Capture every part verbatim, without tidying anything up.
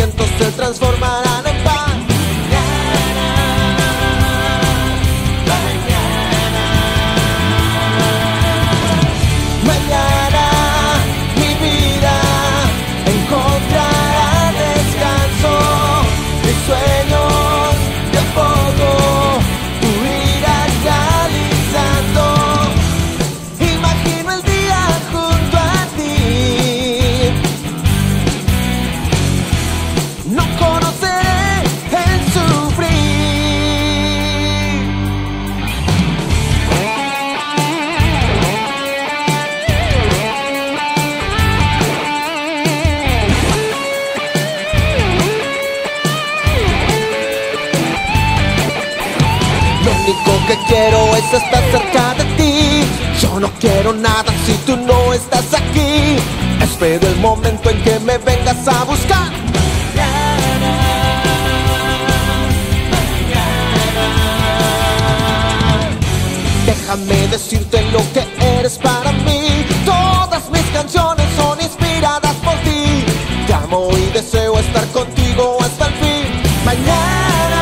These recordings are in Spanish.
sufrimientos se transformarán en paz. Lo único que quiero es estar cerca de ti. Yo no quiero nada si tú no estás aquí. Espero el momento en que me vengas a buscar. Mañana, mañana. Déjame decirte lo que eres para mí. Todas mis canciones son inspiradas por ti. Te amo y deseo estar contigo hasta el fin. Mañana.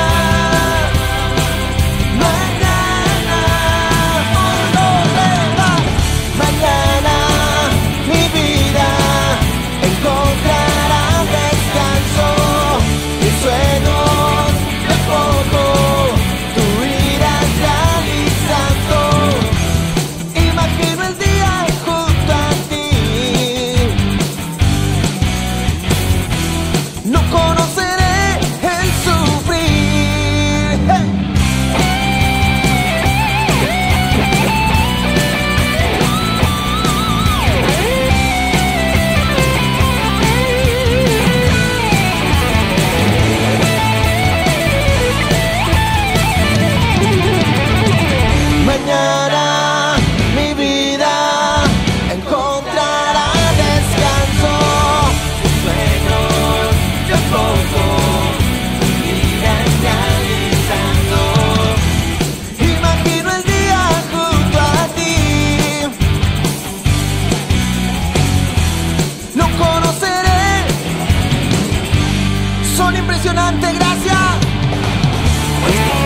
Mañana mi vida encontrará descanso. Tus sueños de a poco irán realizando. Imagino el día junto a ti. Lo conoceré. Son impresionantes, gracias.